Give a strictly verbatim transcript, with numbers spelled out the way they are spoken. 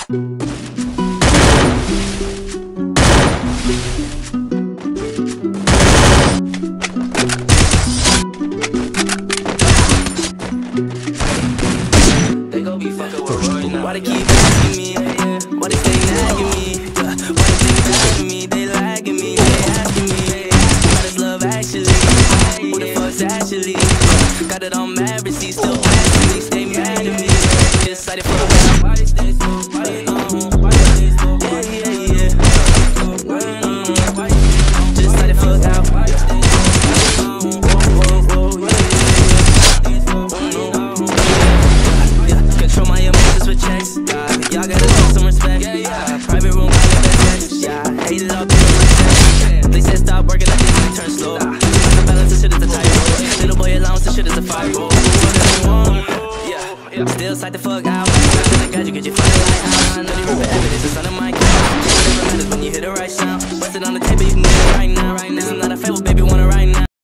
Why they keep asking me? Why they stay nagging me? Why they think bad of me? They lagging me, they asking me. How does love actually? Who the fuck's actually? Got it on mad, but she still asking me. Stay mad at me. Just excited for a while. Why they stay so? Why they Why they stay so? Yeah, yeah, yeah. Just excited for a while. Why they stay so? Whoa, whoa, whoa, yeah. Control my emotions with checks. Y'all gotta show some respect. Yeah, yeah. Private room, I live at sex. Yeah, hate it all, they said stop working like this, turn slow. The balance of shit is a tight. Little boy allowance of shit is a fire. Yeah, still side the fuck out. I got you, get you fucking like how I know you remember evidence, it's on the mic. Whatever matters when you hear the right sound. Bust it on the table, you can get it right now. This is not a favor.